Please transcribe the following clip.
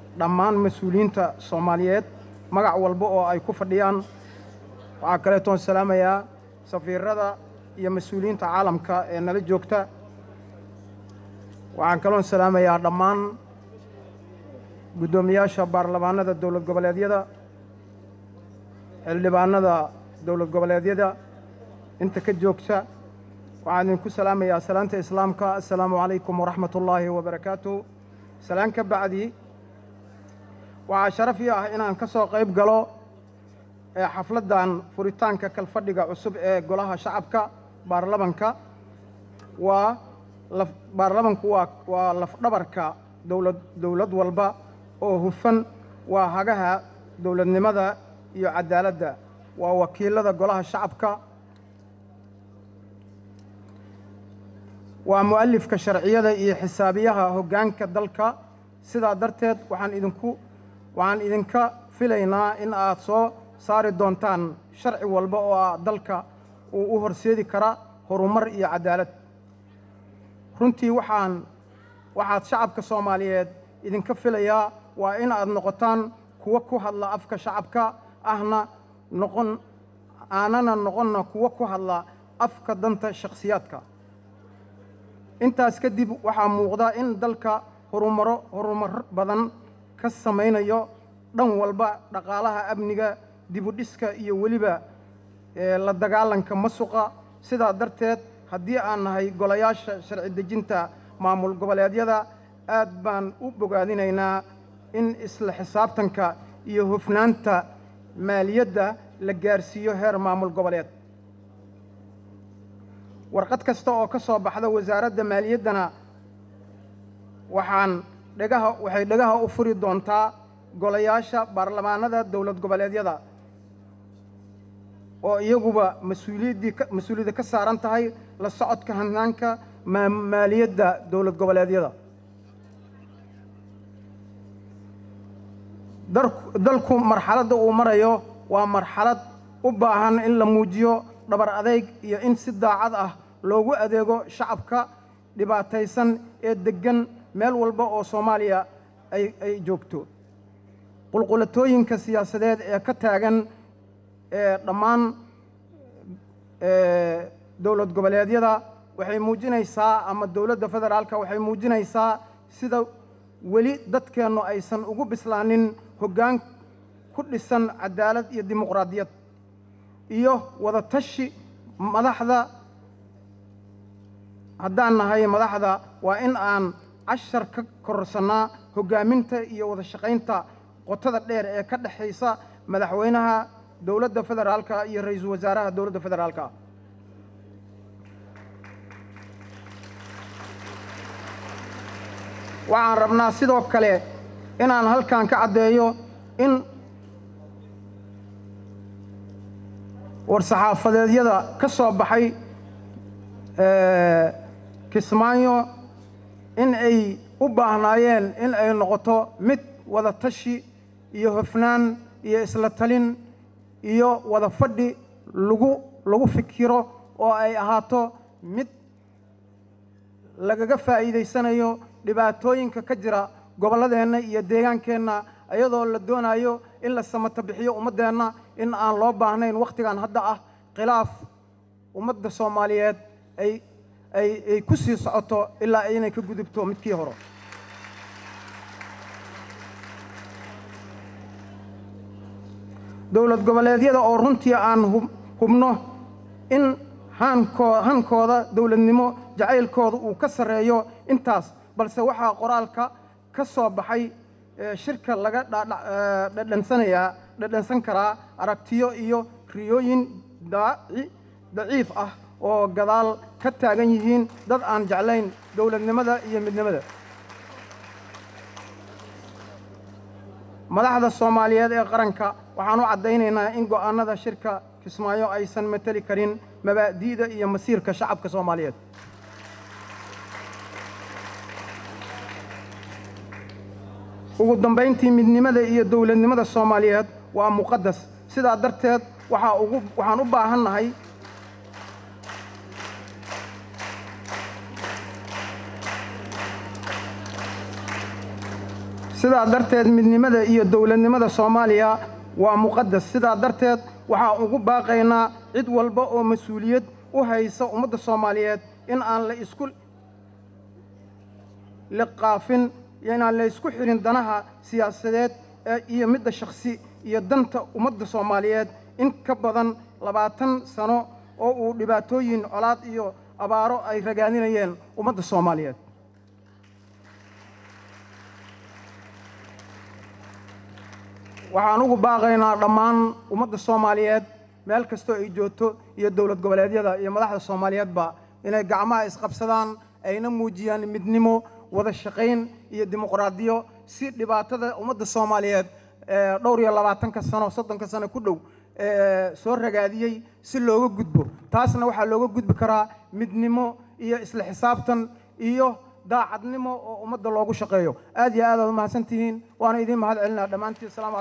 dhammaan mas'uuliyiinta Soomaaliyeed magac walba oo ay ku fadhiyaan. waxaa kale toon salaamayaa safiirada iyo mas'uuliyiinta caalamka ee nala joogta. waxaan kaloon salaamayaa dhammaan guddoomiyaasha baarlamaanada dowlad goboleedyada, xildhibaanada dowlad goboleedyada inta ka joogta. waxaan idinku salaamayaa salaanta islaamka. assalaamu calaykum waraxmatullaahi wabarakaatuh. salaan ka bacdi waxaa sharaf ii ah inaan ka soo qayb galo xafladdan furitaanka kalfadhiga cusub ee golaha shacabka baarlamanka. baarlamanku waa lafdhabarka dowlad walba oo hufan, waa hagaha dowladnimada iyo cadaaladda, waa wakiilada golaha shacabka, waa mu'alifka sharciyada iyo xisaabiyaha hoggaanka dalka. sidaa darteed waxaan idinka filaynaa in aad soo saari doontaan sharci walba oo dalka uu u horseedi kara horumar iyo cadaalad. runtii waxaad shacabka Soomaaliyeed idinka filayaa waa in aad noqotaan kuwa ku hadla afka shacabka aanana noqonna kuwa ku hadla afka danta shakhsiyaadka. intaas kadib waxaa muuqda in dalka horumar badan ka samaynayo dhan walba, dhaqaalaha, amniga, dib u dhiska iyo weliba la dagaalanka masuqa. sidaa darteed haddii aan nahay golayaasha sharci dejinta maamul goboleedyada, aad baan u bogaadinaynaa in isla xisaabtanka iyo hufnaanta maaliyadda la gaarsiiyo heer maamul goboleed. warqad kasta oo ka soo baxda wasaaradda maaliyaddana waxay dhagaha u furi doontaa golayaasha baarlamaanada dowlad goboleedyada oo iyaguba mas-uuliyadda ka saaran tahay la socodka hannaanka maaliyadda dowlad goboleedyada. dalku marxaladda uu marayo waa marxalad u baahan in la muujiyo dhabar adayg iyo in si daacad ah loogu adeego shacabka dhibaataysan ee deggan meel walba oo Soomaaliya ay joogto. qulqulatooyinka siyaasadeed ee ka taagan dhammaan dowlad goboleedyada waxay muujinaysaa, ama dowladda federaalka waxay muujinaysaa sida weli dadkeennu aysan ugu bislaanin hoggaan ku dhisan cadaalad iyo dimuqraadiyad iyo wada tashi. haddaan nahay madaxda waa in aan cashar ka korsannaa hoggaaminta iyo wada shaqaynta qotada dheer ee ka dhexaysa madaxweynaha dowladda federaalka iyo ra'iisul wasaaraha dowladda federaalka. waxaan rabnaa sidoo kale inaan halkan ka caddeeyo in war-saxaafadeedyada ka soo baxay Kismaayo in ay u baahnaayeen in ay noqoto mid wada tashi iyo hufnaan iyo isla talin iyo wada fadhi lagu fikiro oo ay ahaato mid lagaga faa'iidaysanayo dhibaatooyinka ka jira gobolladeenna iyo deegaankeenna, iyadoo la doonayo in la samata bixiyo ummaddeenna, in aan loo baahnayn wakhtigan hadda ah khilaaf ummadda Soomaaliyeed ay ku sii socoto ilaa inay ka gudubto midkii hore. dowlad goboleedyada oo runtii aan hubno in hankooda dowladnimo jacaylkooda uu ka sarreeyo intaas, balse waxaa qoraalka ka soo baxay shirka laga dhadhansan karaa aragtiyo iyo riyooyin daciif ah oo gadaal ka taagan yihiin dad aan jeclayn dowladnimada iyo midnimada. madaxda Soomaaliyeed ee qaranka waxaan u caddaynaynaa in go'aanada shirka Kismaayo aysan matali karin mabaadi'da iyo masiirka shacabka Soomaaliyeed. ugu dambayntii, midnimada iyo dowladnimada Soomaaliyeed waa muqadas. sidaa darteed waxaan u baahannahay sidaa darteed midnimada iyo dowladnimada Soomaaliya waa muqaddas. sidaa darteed waxaan ugu baaqaynaa cid walba oo mas'uuliyad u haysa ummadda Soomaaliyeed in aan la isku liqaafin inaan la isku xirin danaha siyaasadeed iyo midda shakhsi iyo danta ummadda Soomaaliyeed in ka badan 20 sano oo uu dhibaatooyin colaad iyo abaaro ay ragaadinayeen ummadda Soomaaliyeed. waxaan ugu baaqaynaa dhammaan ummadda Soomaaliyeed meel kasta ay joogto iyo dawlad goboleedyada iyo madaxda Soomaaliyeedba inay gacmaha isqabsadaan ayna muujiyaan midnimo wada shaqayn iyo dimuqraadiyo si dhibaatada ummadda Soomaaliyeed dhowr iyo 20 sano 30 sano ku dhow soo ragaadiyay si looga gudbo. taasna waxaa looga gudbi karaa midnimo iyo isla xisaabtan iyo daacadnimo oo ummadda loogu shaqeeyo. aad iyo aad u mahadsantihiin waana idin mahad celinaa dhammaantiin.